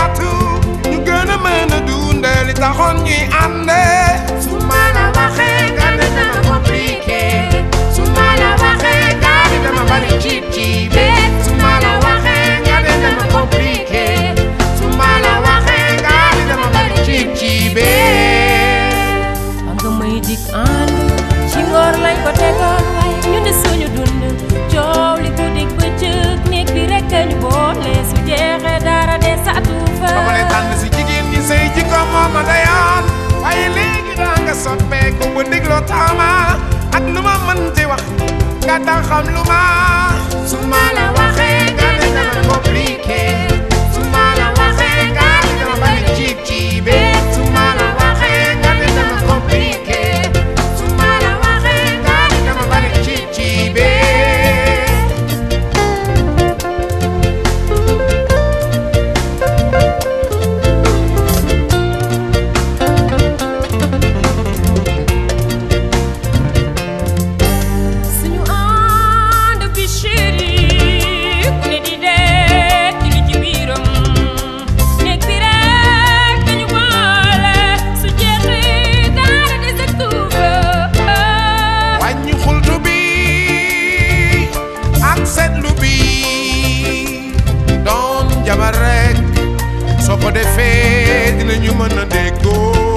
yaatu ñu gën a mën a dundal li taxoon ñuy ànde su ma la waxee nga ne dama compliqué su ma la waxee nga ne dama bari ciib ciibe su ma la waxee nga ne dama compliqué su ma la waxee nga ne dama bari ciib ciibe nga may dik ànd ci ngor lañ ko tegoon ñu ne suñu dund coow li ko dig bëccëg néeg bi rekk ñu boole su jeexee dara de satu fa ba ma lay tànn si jigéen ñi say jikko moom ma dayoon waaye léegi daa nga soppeeku bu dégloo taama ak lu ma mën ci wax nga tax xam lu ma su ma la waxee nga ne dama compliqué su ma la waxee nga ne dama bari ciib ciibe su ma la waxee nga ne dama compliqué su ma la waxee nga ne dama bari ciib ciibe suñu ànd bi chéri ku ne di dee ci li ci biiram néeg bi rek dañu boole su jeexee dara de sa tuuba wàññi xultu bi ak seetlu bi doon jabar rek soo ko defee dinañu mën a déggoo